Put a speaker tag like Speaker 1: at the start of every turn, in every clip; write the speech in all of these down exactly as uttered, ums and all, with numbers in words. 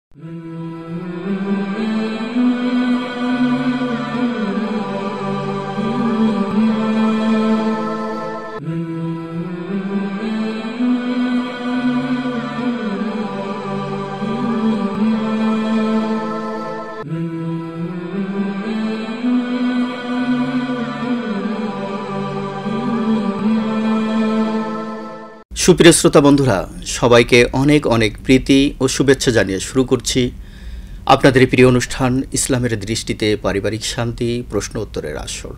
Speaker 1: সুপ্রিয় শ্রোতা বন্ধুরা, সবাইকে অনেক অনেক প্রীতি ও শুভেচ্ছা জানিয়ে শুরু করছি আপনাদের প্রিয় অনুষ্ঠান ইসলামের দৃষ্টিতে পারিবারিক শান্তি প্রশ্ন উত্তরের আসর।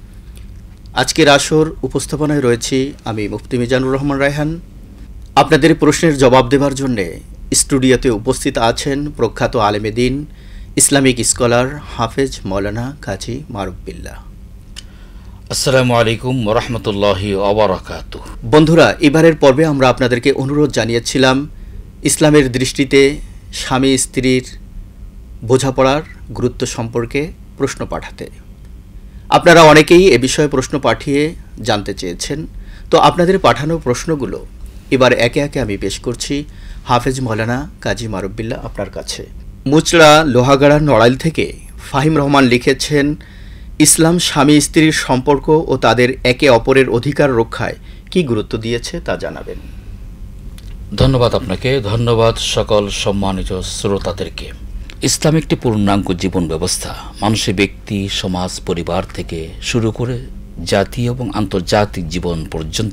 Speaker 1: আজকের আসর উপস্থাপনায় রয়েছি আমি মুফতি মিজানুর রহমান রায়হান। আপনাদের প্রশ্নের জবাব দেওয়ার জন্যে স্টুডিওতে উপস্থিত আছেন প্রখ্যাত আলেমে দ্বীন, ইসলামিক স্কলার হাফেজ মৌলানা কাজী মারুফ বিল্লাহ।
Speaker 2: আসসালামু আলাইকুম ওয়া রাহমাতুল্লাহি ওয়া বারাকাতুহু।
Speaker 1: বন্ধুরা, এবারের পর্বে আমরা আপনাদেরকে অনুরোধ জানিয়েছিলাম ইসলামের দৃষ্টিতে স্বামী স্ত্রীর বোঝাপড়ার গুরুত্ব সম্পর্কে প্রশ্ন পাঠাতে। আপনারা অনেকেই এ বিষয়ে প্রশ্ন পাঠিয়ে জানতে চেয়েছেন। তো আপনাদের পাঠানো প্রশ্নগুলো এবার একে একে আমি পেশ করছি হাফেজ মৌলানা কাজী মারুফ বিল্লাহ আপনার কাছে। মুচড়া লোহাগাড়া নড়াইল থেকে ফাহিম রহমান লিখেছেন, ইসলাম স্বামী স্ত্রীর সম্পর্ক ও তাদের একে অপরের অধিকার রক্ষায় কি গুরুত্ব দিয়েছে তা জানাবেন।
Speaker 2: ধন্যবাদ আপনাকে, ধন্যবাদ সকল সম্মানিত শ্রোতাদেরকে। ইসলাম একটি পূর্ণাঙ্গ জীবন ব্যবস্থা। মানুষের ব্যক্তি, সমাজ, পরিবার থেকে শুরু করে জাতীয় এবং আন্তর্জাতিক জীবন পর্যন্ত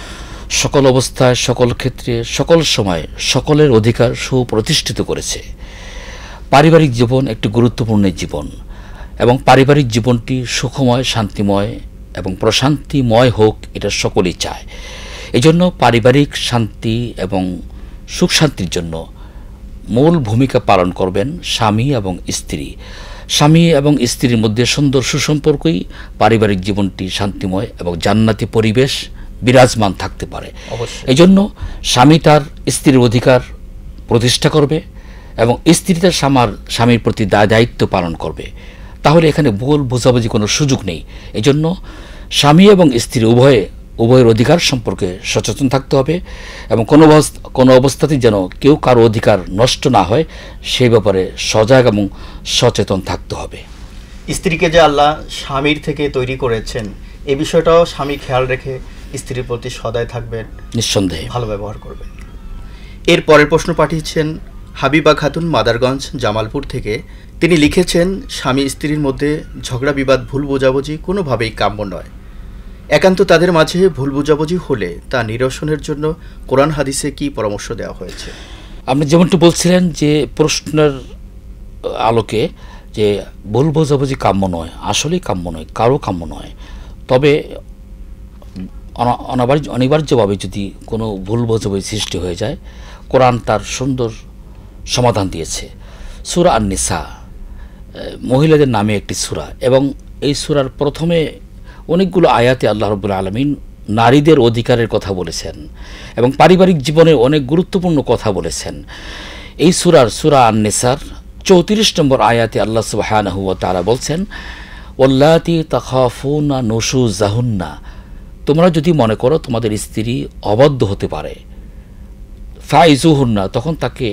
Speaker 2: সকল অবস্থায়, সকল ক্ষেত্রে, সকল সময় সকলের অধিকার সুপ্রতিষ্ঠিত করেছে। পারিবারিক জীবন একটি গুরুত্বপূর্ণ জীবন এবং পারিবারিক জীবনটি সুখময়, শান্তিময় এবং প্রশান্তিময় হোক, এটা সকলেই চায়। এজন্য পারিবারিক শান্তি এবং সুখ শান্তির জন্য মূল ভূমিকা পালন করবেন স্বামী এবং স্ত্রী। স্বামী এবং স্ত্রীর মধ্যে সুন্দর সুসম্পর্কই পারিবারিক জীবনটি শান্তিময় এবং জান্নাতি পরিবেশ বিরাজমান থাকতে পারে। এই জন্য স্বামী তার স্ত্রীর অধিকার প্রতিষ্ঠা করবে এবং স্ত্রী তার স্বামীর স্বামীর প্রতি দায় দায়িত্ব পালন করবে। তাহলে এখানে ভুল বোঝাবুঝি কোনো সুযোগ নেই। এই জন্য স্বামী এবং স্ত্রী উভয়ে উভয়ের অধিকার সম্পর্কে সচেতন থাকতে হবে এবং কোনো কোনো অবস্থাতেই যেন কেউ কারো অধিকার নষ্ট না হয় সেই ব্যাপারে সজাগ এবং সচেতন থাকতে হবে।
Speaker 1: স্ত্রীকে যে আল্লাহ স্বামীর থেকে তৈরি করেছেন, এই বিষয়টাও স্বামী খেয়াল রেখে স্ত্রীর প্রতি সদয় থাকবেন, নিঃসন্দেহে ভালো ব্যবহার করবেন। এর পরের প্রশ্ন পাঠিয়েছেন হাবিবা খাতুন মাদারগঞ্জ জামালপুর থেকে। তিনি লিখেছেন, স্বামী স্ত্রীর মধ্যে ঝগড়া বিবাদ, ভুল বোঝাবুঝি কোনোভাবেই কাম্য নয়। একান্ত তাদের মাঝে ভুল বোঝাবুঝি হলে তা নিরসনের জন্য কোরআন হাদিসে কি পরামর্শ দেওয়া হয়েছে?
Speaker 2: আপনি যেমনটি বলছিলেন যে প্রশ্নের আলোকে যে ভুল বোঝাবুঝি কাম্য নয়, আসলেই কাম্য নয়, কারো কাম্য নয়। তবে অনাবার্য অনিবার্যভাবে যদি কোনো ভুল বোঝাবুঝি সৃষ্টি হয়ে যায়, কোরআন তার সুন্দর সমাধান দিয়েছে। সূরা আন-নিসা মহিলাদের নামে একটি সূরা এবং এই সূরার প্রথমে অনেকগুলো আয়াতে আল্লাহ রাব্বুল আলামিন নারীদের অধিকারের কথা বলেছেন এবং পারিবারিক জীবনে অনেক গুরুত্বপূর্ণ কথা বলেছেন। এই সূরার সূরা আন-নিসার চৌত্রিশ নম্বর আয়াতে আল্লাহ সুবহানাহু ওয়া তাআলা বলছেন, ওয়াল্লাতী তাখাফুনা নুশুজাহুন্না, তোমরা যদি মনে করো তোমাদের স্ত্রী অবাধ্য হতে পারে, ফাইজুহুন্না, তখন তাকে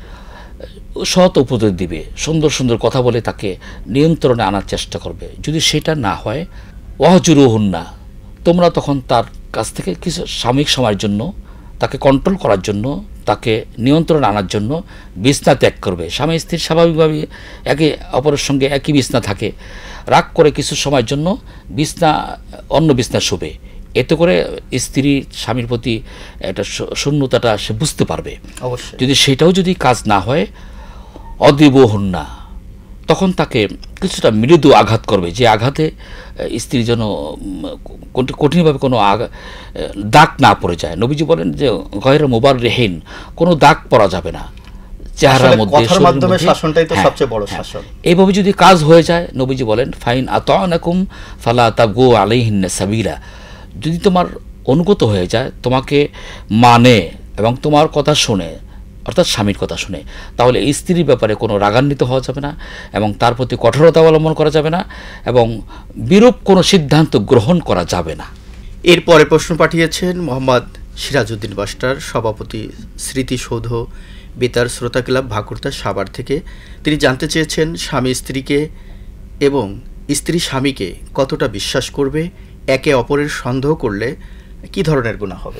Speaker 2: সৎ উপদেশ দিবে, সুন্দর সুন্দর কথা বলে তাকে নিয়ন্ত্রণে আনার চেষ্টা করবে। যদি সেটা না হয়, ওয়াহজুরুহুন্না, তোমরা তখন তার কাছ থেকে কিছু সাময়িক সময়ের জন্য তাকে কন্ট্রোল করার জন্য, তাকে নিয়ন্ত্রণে আনার জন্য বিছনা ত্যাগ করবে। স্বামী স্ত্রী স্বাভাবিকভাবে একে অপরের সঙ্গে একই বিছনা থাকে, রাগ করে কিছু সময়ের জন্য বিছনা অন্য বিছনা শোবে। এতে করে স্ত্রী স্বামীর প্রতি একটা শূন্যতাটা সে বুঝতে পারবে। অবশ্যই যদি সেটাও যদি কাজ না হয়, অদ্রিবহুন্না, তখন তাকে কিছুটা মৃদু আঘাত করবে, যে আঘাতে স্ত্রী যেন কঠিনভাবে কোনো দাগ না পড়ে যায়। নবীজি বলেন যে গয়রে মুবাররিহিন, কোনো দাগ পড়া যাবে না চেহারার মধ্যে, মাধ্যমে শাসনটাই তো সবচেয়ে বড় শাসন। এইভাবে যদি কাজ হয়ে যায়, নবীজি বলেন ফাইন আতানাকুম ফালা তাবগু আলাইহিন্না সাবিলা, যদি তোমার অনুগত হয়ে যায়, তোমাকে মানে এবং তোমার কথা শুনে, অর্থাৎ স্বামীর কথা শুনে, তাহলে স্ত্রীর ব্যাপারে কোনো রাগান্বিত হওয়া যাবে না এবং তার প্রতি কঠোরতা অবলম্বন করা যাবে না এবং বিরূপ কোনো সিদ্ধান্ত গ্রহণ করা যাবে না।
Speaker 1: এরপরে প্রশ্ন পাঠিয়েছেন মোহাম্মদ সিরাজউদ্দিন বাস্টার, সভাপতি স্মৃতিসৌধ বেতার শ্রোতা ক্লাব ভাকুরতা সাভার থেকে। তিনি জানতে চেয়েছেন স্বামী স্ত্রীকে এবং স্ত্রী স্বামীকে কতটা বিশ্বাস করবে, একে অপরের সন্দেহ করলে কি ধরনের গুনাহ হবে।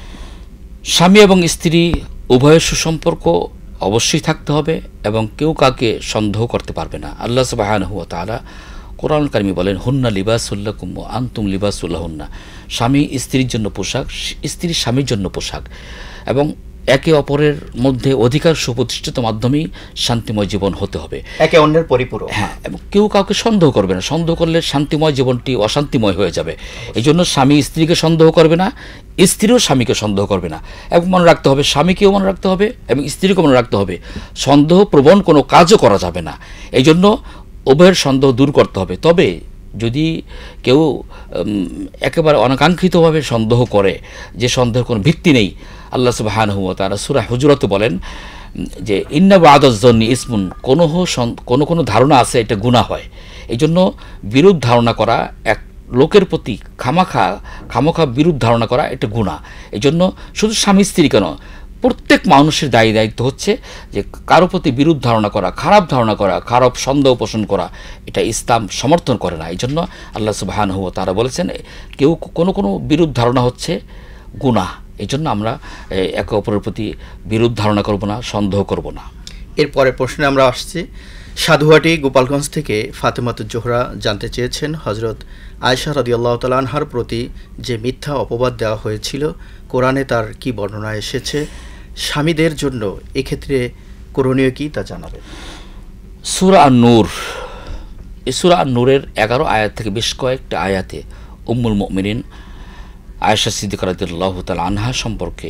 Speaker 2: স্বামী এবং স্ত্রী উভয়ের সুসম্পর্ক অবশ্যই থাকতে হবে এবং কেউ কাউকে সন্দেহ করতে পারবে না। আল্লাহ সুবহানাহু ওয়া তাআলা কোরআন কারিমে বলেন, হুন্না লিবাসুল্লাকুম ওয়া আনতুম লিবাসুল্লাহুন্না। স্বামী স্ত্রীর জন্য পোশাক, স্ত্রী স্বামীর জন্য পোশাক, এবং একে অপরের মধ্যে অধিকার সুপ্রতিষ্ঠিত মাধ্যমেই শান্তিময় জীবন হতে হবে,
Speaker 1: একে অন্যের পরিপূরক।
Speaker 2: হ্যাঁ, এবং কেউ কাউকে সন্দেহ করবে না। সন্দেহ করলে শান্তিময় জীবনটি অশান্তিময় হয়ে যাবে। এই জন্য স্বামী স্ত্রীকে সন্দেহ করবে না, স্ত্রীও স্বামীকে সন্দেহ করবে না। এবং মনে রাখতে হবে, স্বামীকেও মনে রাখতে হবে এবং স্ত্রীকেও মনে রাখতে হবে, সন্দেহ প্রবণ কোনো কাজও করা যাবে না। এই জন্য উভয়ের সন্দেহ দূর করতে হবে। তবে যদি কেউ একেবারে অনাকাঙ্ক্ষিতভাবে সন্দেহ করে, যে সন্দেহের কোনো ভিত্তি নেই, আল্লাহ সুবহানাহু ওয়া তাআলা সূরা হুজুরাতে বলেন যে ইন্না বা'দাজ-যন্নি ইসমুন, কোনো কোনো কোনো ধারণা আছে এটা গুনাহ হয়। এই জন্য বিরূপ ধারণা করা, এক লোকের প্রতি খামাখা খামোখা বিরূপ ধারণা করা এটা গুনাহ। এই জন্য শুধু স্বামী স্ত্রী কেন, প্রত্যেক মানুষের দায়ী দায়িত্ব হচ্ছে যে কারো প্রতি বিরূপ ধারণা করা, খারাপ ধারণা করা, খারাপ সন্দেহ পোষণ করা, এটা ইসলাম সমর্থন করে না। এই জন্য আল্লাহ সুবহানাহু ওয়া তাআলা বলেছেন, কেউ কোনো কোনো বিরূপ ধারণা হচ্ছে গুনাহ। এই জন্য আমরা একে অপরের প্রতি বিরূপ ধারণা করব না, সন্দেহ করব না।
Speaker 1: এরপরের প্রশ্নে আমরা আসছি। সাধুহাটি গোপালগঞ্জ থেকে ফাতেমাতুজ জোহরা জানতে চেয়েছেন, হযরত আয়েশা রাদিয়াল্লাহু তাআলা আনহার প্রতি যে মিথ্যা অপবাদ দেওয়া হয়েছিল, কোরআনে তার কি বর্ণনা এসেছে, স্বামীদের জন্য এক্ষেত্রে করণীয় কি তা জানাবেন।
Speaker 2: সূরা আন-নূর, এই সূরা আন-নূরের এগারো আয়াত থেকে বেশ কয়েকটা আয়াতে উম্মুল মুমিনিন আয়েশা সিদ্দিকা রাদিয়াল্লাহু তাআলা আনহা সম্পর্কে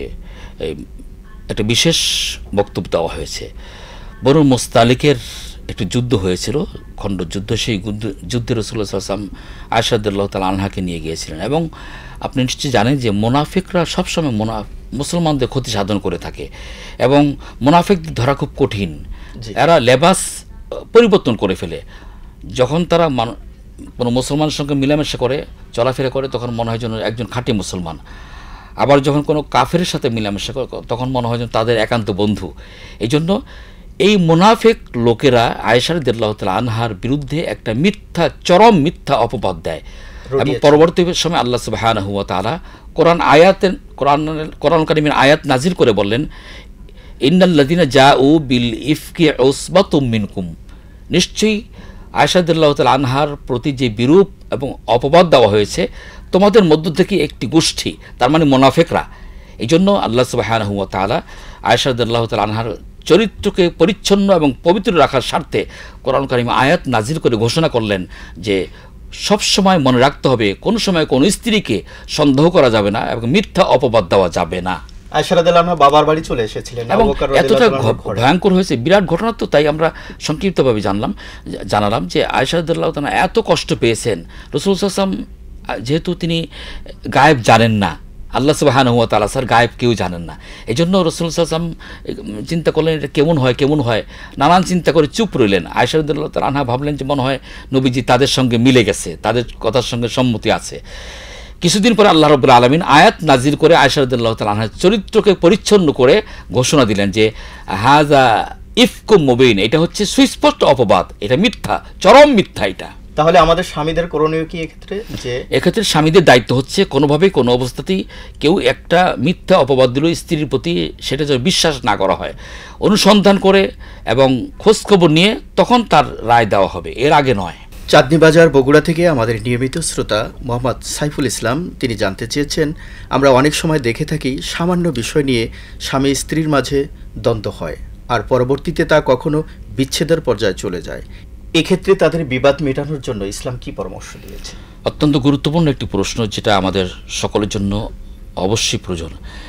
Speaker 2: একটা বিশেষ বক্তব্য দেওয়া হয়েছে। বনু মুস্তালিকের একটি যুদ্ধ হয়েছিল, খণ্ডযুদ্ধ। সেই যুদ্ধে রাসূলুল্লাহ সাল্লাল্লাহু আলাইহি ওয়াসাল্লাম আয়েশা রাদিয়াল্লাহু তাআলা আনহাকে নিয়ে গিয়েছিলেন। এবং আপনি নিশ্চয়ই জানেন যে মুনাফিকরা সবসময় মুনা মুসলমানদের ক্ষতি সাধন করে থাকে এবং মুনাফিকদের ধরা খুব কঠিন। এরা লেবাস পরিবর্তন করে ফেলে। যখন তারা কোনো মুসলমানের সঙ্গে মিলামেশা করে, চলাফেরা করে, তখন মনে হয় যেন একজন খাঁটি মুসলমান। আবার যখন কোনো কাফেরের সাথে মিলামেশা করে, তখন মনে হয় যেন তাদের একান্ত বন্ধু। এই জন্য এই মুনাফিক লোকেরা আয়েশা রাদিয়াল্লাহু তাআলা আনহার বিরুদ্ধে একটা মিথ্যা, চরম মিথ্যা অপবাদ দেয়। এবং পরবর্তী সময় আল্লাহ সুবহানাহু ওয়া তাআলা কোরআন আয়াতের কোরআন কোরআন কারীমের আয়াত নাজিল করে বললেন, ইন্নাল্লাযীনা জাউ বিল ইফকি উসবাতুম মিনকুম। নিশ্চয়ই আয়েশা রাদিয়াল্লাহু তাআলা আনহার প্রতি যে বিরূপ এবং অপবাদ দেওয়া হয়েছে, তোমাদের মধ্য থেকে একটি গোষ্ঠী, তার মানে মুনাফিকরা। এই জন্য আল্লাহ সুবহানাহু ওয়া তাআলা আয়েশা রাদিয়াল্লাহু তাআলা আনহার চরিত্রকে পরিচ্ছন্ন এবং পবিত্র রাখার স্বার্থে কোরআন কারীমে আয়াত নাজিল করে ঘোষণা করলেন যে সব সময় মনে রাখতে হবে, কোনো সময় কোনো স্ত্রীকে সন্দেহ করা যাবে না এবং মিথ্যা অপবাদ দেওয়া যাবে না।
Speaker 1: আয়েশা রাদিয়াল্লাহু আনহা বাবার বাড়ি চলে এসেছিলেন
Speaker 2: এবং এতটা ভয়ঙ্কর হয়েছে, বিরাট ঘটনা। তো তাই আমরা সংক্ষিপ্তভাবে জানলাম জানালাম যে আয়েশা রাদিয়াল্লাহু তাআলা এত কষ্ট পেয়েছেন। রাসূলুল্লাহ সাল্লাল্লাহু আলাইহি ওয়াসাল্লাম যেহেতু তিনি গায়েব জানেন না, আল্লাহ সুবহানাহু ওয়া তাআলা স্যার গায়েব কেউ জানেন না, এই জন্য রাসূলুল্লাহ সাল্লাল্লাহু আলাইহি ওয়াসাল্লাম চিন্তা করলেন এটা কেমন হয় কেমন হয় নানান চিন্তা করে চুপ রইলেন। আয়েশা রাদিয়াল্লাহু তাআলা আনহা ভাবলেন যে মনে হয় নবীজি তাদের সঙ্গে মিলে গেছে, তাদের কথার সঙ্গে সম্মতি আছে। কিছুদিন পরে আল্লাহ রাব্বুল আলামিন আয়াত নাজিল করে আয়েশা রাদিয়াল্লাহু তাআলা আনহার চরিত্রকে পরিচ্ছন্ন করে ঘোষণা দিলেন যে হাযা ইফকুম মুবিন, এটা হচ্ছে সুস্পষ্ট অপবাদ, এটা মিথ্যা, চরম মিথ্যা। এটা
Speaker 1: তাহলে আমাদের স্বামীদের করণীয় কি এক্ষেত্রে? যে
Speaker 2: এক্ষেত্রে স্বামীদের দায়িত্ব হচ্ছে কোনোভাবেই কোনো অবস্থাতেই কেউ একটা মিথ্যা অপবাদ দিল স্ত্রীর প্রতি, সেটা যেন বিশ্বাস না করা হয়, অনুসন্ধান করে এবং খোঁজখবর নিয়ে তখন তার রায় দেওয়া হবে, এর আগে নয়।
Speaker 1: চাঁদনী বাজার বগুড়া থেকে আমাদের নিয়মিত শ্রোতা মোহাম্মদ সাইফুল ইসলাম, তিনি জানতে চেয়েছেন, আমরা অনেক সময় দেখে থাকি সামান্য বিষয় নিয়ে স্বামী স্ত্রীর মাঝে দ্বন্দ্ব হয় আর পরবর্তীতে তা কখনো বিচ্ছেদের পর্যায়ে চলে যায়। এক্ষেত্রে তাদের বিবাদ মেটানোর জন্য ইসলাম কি পরামর্শ দিয়েছে?
Speaker 2: অত্যন্ত গুরুত্বপূর্ণ একটি প্রশ্ন, যেটা আমাদের সকলের জন্য অবশ্যই প্রয়োজন।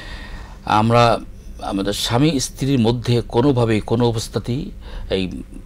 Speaker 2: আমরা আমাদের স্বামী স্ত্রীর মধ্যে কোনোভাবেই কোনো অবস্থাতেই এই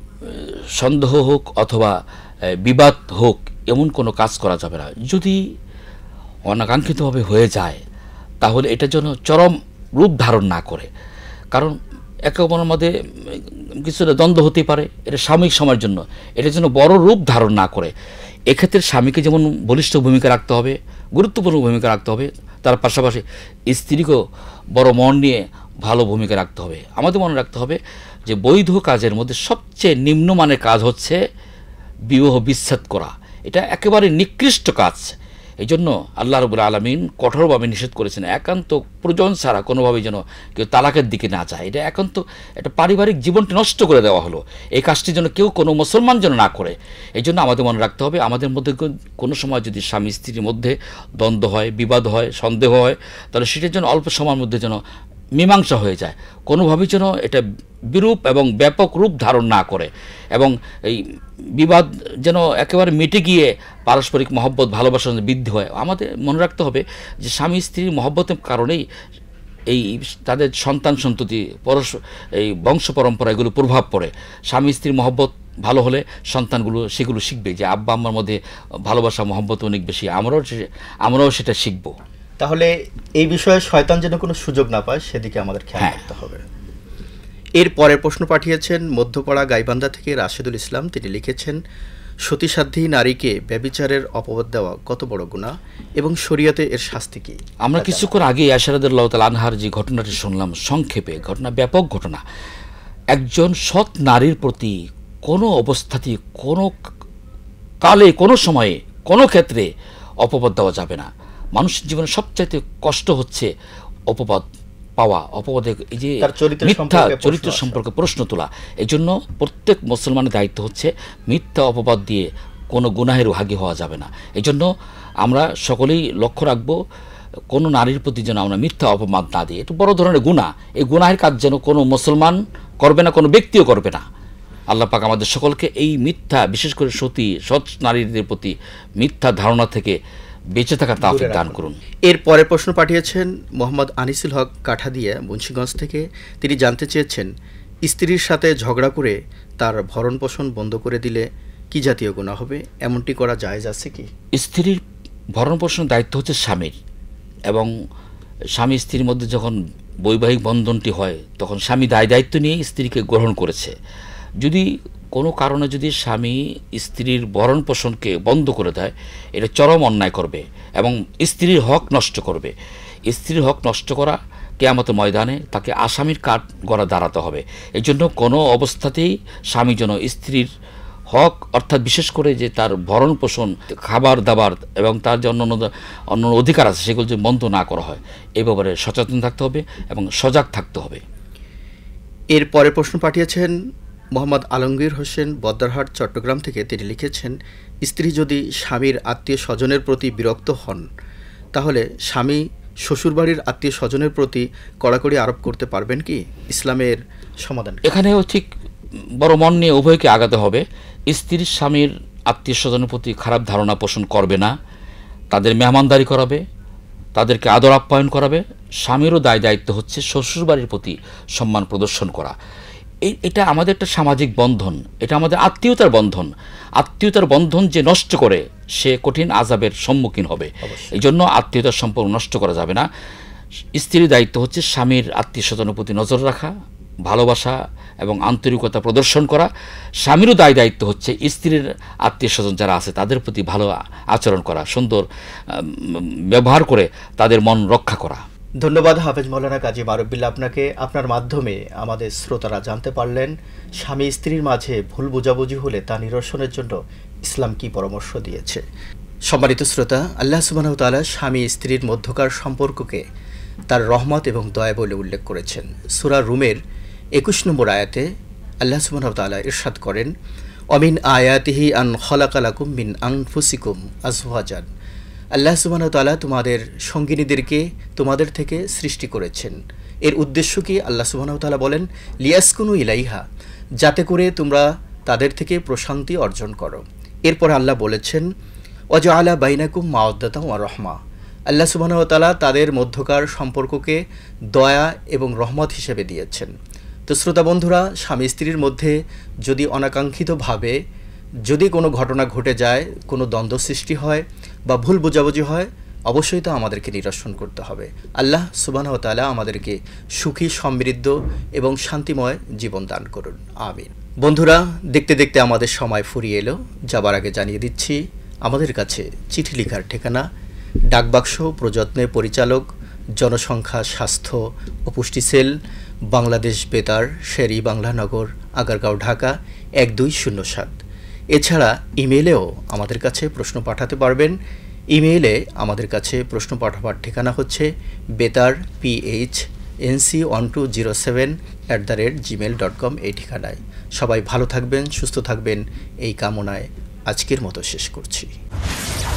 Speaker 2: সন্দেহ হোক অথবা বিবাদ হোক এমন কোনো কাজ করা যাবে না। যদি অনাকাঙ্ক্ষিতভাবে হয়ে যায় তাহলে এটা যেন চরম রূপ ধারণ না করে, কারণ একে অপরের মধ্যে কিছুটা দ্বন্দ্ব হতে পারে, এটা সাময়িক সময়ের জন্য, এটা যেন বড় রূপ ধারণ না করে। এক্ষেত্রে স্বামীকে যেমন বলিষ্ঠ ভূমিকা রাখতে হবে, গুরুত্বপূর্ণ ভূমিকা রাখতে হবে, তার পাশাপাশি স্ত্রীকেও বড় মন নিয়ে ভালো ভূমিকা রাখতে হবে। আমাদের মনে রাখতে হবে যে বৈধ কাজের মধ্যে সবচেয়ে নিম্নমানের কাজ হচ্ছে বিবাহ বিচ্ছেদ করা। এটা একেবারে নিকৃষ্ট কাজ। এই জন্য আল্লাহ রাব্বুল আলামিন কঠোরভাবে নিষেধ করেছেন, একান্ত প্রয়োজন ছাড়া কোনোভাবেই যেন কেউ তালাকের দিকে না যায়। এটা একান্ত একটা পারিবারিক জীবনটি নষ্ট করে দেওয়া হলো। এই কাজটি যেন কেউ কোনো মুসলমান যেন না করে। এই জন্য আমাদের মনে রাখতে হবে, আমাদের মধ্যে কোনো সময় যদি স্বামী স্ত্রীর মধ্যে দ্বন্দ্ব হয়, বিবাদ হয়, সন্দেহ হয়, তাহলে সেটার জন্য অল্প সময়ের মধ্যে যেন মীমাংসা হয়ে যায়, কোনোভাবেই যেন এটা বিরূপ এবং ব্যাপক রূপ ধারণ না করে, এবং এই বিবাদ যেন একেবারে মিটে গিয়ে পারস্পরিক মহব্বত ভালোবাসা বৃদ্ধি হয়। আমাদের মনে রাখতে হবে যে স্বামী স্ত্রীর মহব্বতের কারণেই এই তাদের সন্তান সন্ততি পরশ এই বংশ পরম্পরা এগুলো প্রভাব পড়ে। স্বামী স্ত্রীর মহব্বত ভালো হলে সন্তানগুলো সেগুলো শিখবে যে আব্বা আম্মার মধ্যে ভালোবাসা মহব্বত অনেক বেশি, আমরাও আমরাও সেটা শিখব।
Speaker 1: তাহলে এই বিষয়ে শয়তান যেন কোনো সুযোগ না পায় সেদিকে আমাদের খেয়াল রাখতে হবে। এর পরের প্রশ্ন পাঠিয়েছেন মধ্যপাড়া গাইবান্ধা থেকে রাশেদুল ইসলাম। তিনি লিখেছেন, সতীসাধ্যী নারীকে ব্যভিচারের অপবাদ দেওয়া কত বড় গুনাহ এবং শরীয়তে এর শাস্তি কি?
Speaker 2: আমরা কিছুক্ষণ আগে আয়েশা রাদিয়াল্লাহু তাআলা আনহার যে ঘটনাটি শুনলাম, সংক্ষেপে ঘটনা ব্যাপক ঘটনা। একজন সৎ নারীর প্রতি কোনো অবস্থাতেই, কোনো কালে, কোনো সময়ে, কোনো ক্ষেত্রে অপবাদ দেওয়া যাবে না। মানুষের জীবনে সবচাইতে কষ্ট হচ্ছে অপবাদ পাওয়া, অপবাদে এই যে মিথ্যা চরিত্র সম্পর্কে প্রশ্ন তোলা। এই জন্য প্রত্যেক মুসলমানের দায়িত্ব হচ্ছে মিথ্যা অপবাদ দিয়ে কোনো গুনাহের ভাগী হওয়া যাবে না। এই জন্য আমরা সকলেই লক্ষ্য রাখবো কোনো নারীর প্রতি যেন আমরা মিথ্যা অপবাদ না দিই। এটা বড় ধরনের গুনাহ। এই গুনাহের কাজ যেন কোনো মুসলমান করবে না, কোনো ব্যক্তিও করবে না। আল্লাহ পাক আমাদের সকলকে এই মিথ্যা, বিশেষ করে সতী সৎ নারীদের প্রতি মিথ্যা ধারণা থেকে বেঁচে থাকার তৌফিক দান করুন।
Speaker 1: এর পরের প্রশ্ন পাঠিয়েছেন মোহাম্মদ আনিসুল হক কাঠাদিয়া মুন্সিগঞ্জ থেকে। তিনি জানতে চেয়েছেন, স্ত্রীর সাথে ঝগড়া করে তার ভরণ পোষণ বন্ধ করে দিলে কি জাতীয় গুনাহ হবে? এমনটি করা জায়েজ আছে কি?
Speaker 2: স্ত্রীর ভরণ পোষণের দায়িত্ব হচ্ছে স্বামীর, এবং স্বামী স্ত্রীর মধ্যে যখন বৈবাহিক বন্ধনটি হয় তখন স্বামী দায় দায়িত্ব নিয়ে স্ত্রীকে গ্রহণ করেছে। যদি কোনো কারণে যদি স্বামী স্ত্রীর ভরণ পোষণকে বন্ধ করে দেয়, এটা চরম অন্যায় করবে এবং স্ত্রীর হক নষ্ট করবে। স্ত্রীর হক নষ্ট করা কিয়ামতের ময়দানে তাকে আসামির কাঠ গড়া দাঁড়াতে হবে। এই জন্য কোনো অবস্থাতেই স্বামী যেন স্ত্রীর হক, অর্থাৎ বিশেষ করে যে তার ভরণ পোষণ, খাবার দাবার এবং তার যে অন্য অন্য অধিকার আছে সেগুলো যে বন্ধ না করা হয়, এ ব্যাপারে সচেতন থাকতে হবে এবং সজাগ থাকতে হবে।
Speaker 1: এর পরের প্রশ্ন পাঠিয়েছেন মোহাম্মদ আলমগীর হোসেন বদ্দারহাট চট্টগ্রাম থেকে। তিনি লিখেছেন, স্ত্রী যদি স্বামীর আত্মীয় স্বজনের প্রতি বিরক্ত হন তাহলে স্বামী শ্বশুরবাড়ির আত্মীয় স্বজনের প্রতি কড়াকড়ি আরোপ করতে পারবেন কি? ইসলামের সমাধান
Speaker 2: এখানেও ঠিক বড় মন নিয়ে উভয়কে আগাতে হবে। স্ত্রীর স্বামীর আত্মীয় স্বজনের প্রতি খারাপ ধারণা পোষণ করবে না, তাদের মেহমানদারি করাবে, তাদেরকে আদর আপ্যায়ন করাবে। স্বামীরও দায় দায়িত্ব হচ্ছে শ্বশুরবাড়ির প্রতি সম্মান প্রদর্শন করা। এই এটা আমাদের একটা সামাজিক বন্ধন, এটা আমাদের আত্মীয়তার বন্ধন। আত্মীয়তার বন্ধন যে নষ্ট করে সে কঠিন আযাবের সম্মুখীন হবে। এই জন্য আত্মীয়তার সম্পর্ক নষ্ট করা যাবে না। স্ত্রীর দায়িত্ব হচ্ছে স্বামীর আত্মীয় স্বজনের প্রতি নজর রাখা, ভালোবাসা এবং আন্তরিকতা প্রদর্শন করা। স্বামীরও দায় দায়িত্ব হচ্ছে স্ত্রীর আত্মীয় স্বজন যারা আছে তাদের প্রতি ভালো আচরণ করা, সুন্দর ব্যবহার করে তাদের মন রক্ষা করা।
Speaker 1: ধন্যবাদ হাফেজ মৌলানা কাজী মারুফ আপনাকে। আপনার মাধ্যমে আমাদের শ্রোতারা জানতে পারলেন স্বামী স্ত্রীর মাঝে ভুল বোঝাবুঝি হলে তা নিরসনের জন্য ইসলাম কি পরামর্শ দিয়েছে। সম্মানিত শ্রোতা, আল্লাহ সুবহানাহু ওয়া তাআলা স্বামী স্ত্রীর মধ্যকার সম্পর্ককে তার রহমত এবং দয়া বলে উল্লেখ করেছেন। সূরা রুমের একুশ নম্বর আয়াতে আল্লাহ সুবহানাহু ওয়া তাআলা ইরশাদ করেন, অমিন আয়াতিহি আন খালাকা লাকুম মিন আনফুসিকুম আজওয়াজান। আল্লাহ সুবহানাহু ওয়া তাআলা তোমাদের সঙ্গিনীদেরকে তোমাদের থেকে সৃষ্টি করেছেন। এর উদ্দেশ্য কি? আল্লাহ সুবহানাহু ওয়া তাআলা বলেন, লিয়াসকুনু ইলাইহা, যাতে করে তোমরা তাদের থেকে প্রশান্তি অর্জন করো। এরপর আল্লাহ বলেছেন, ওয়াজআলা বাইনাকুম মাওয়াদ্দাতাও ওয়া রাহমা। আল্লাহ সুবহানাহু ওয়া তাআলা তাদের মধ্যকার সম্পর্ককে দয়া এবং রহমত হিসেবে দিয়েছেন। তো শ্রোতা বন্ধুরা, স্বামী স্ত্রীর মধ্যে যদি অনাকাঙ্ক্ষিতভাবে যদি কোনো ঘটনা ঘটে যায়, কোনো দ্বন্দ্ব সৃষ্টি হয় বা ভুল বোঝাবুঝি হয়, অবশ্যই তা আমাদেরকে নিরসন করতে হবে। আল্লাহ সুবহানাহু ওয়া তাআলা আমাদেরকে সুখী, সমৃদ্ধ এবং শান্তিময় জীবন দান করুন, আমিন। বন্ধুরা, দেখতে দেখতে আমাদের সময় ফুরিয়ে এলো। যাবার আগে জানিয়ে দিচ্ছি আমাদের কাছে চিঠি লেখার ঠিকানা ডাকবাক্স, প্রযত্নে পরিচালক জনসংখ্যা, স্বাস্থ্য ও পুষ্টি সেল, বাংলাদেশ বেতার, শের ই বাংলা নগর, আগারগাঁও, ঢাকা এক দুই শূন্য সাত। এছাড়া ইমেইলেও আমাদের কাছে প্রশ্ন পাঠাতে পারবেন। ইমেইলে আমাদের কাছে প্রশ্ন পাঠাবার ঠিকানা হচ্ছে বেতার PH NC one two zero seven at the rate Gmail dot com এই ঠিকানায়। সবাই ভালো থাকবেন, সুস্থ থাকবেন এই কামনায় আজকের মতো শেষ করছি।